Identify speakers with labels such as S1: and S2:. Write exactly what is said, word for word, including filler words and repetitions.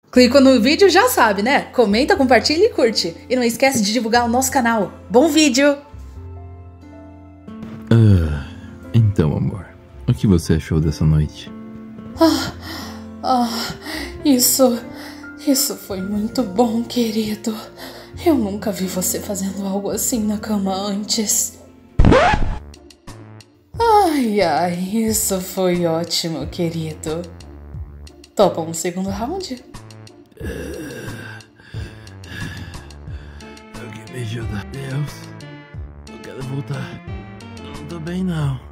S1: Clicou no vídeo, já sabe, né? Comenta, compartilha e curte. E não esquece de divulgar o nosso canal. Bom vídeo!
S2: Ah, então, amor, o que você achou dessa noite?
S1: Ah, ah, isso... Isso foi muito bom, querido. Eu nunca vi você fazendo algo assim na cama antes. Ai, ai, isso foi ótimo, querido. Topa um segundo round?
S2: Alguém me ajuda. Deus, eu quero voltar. Eu não tô bem, não.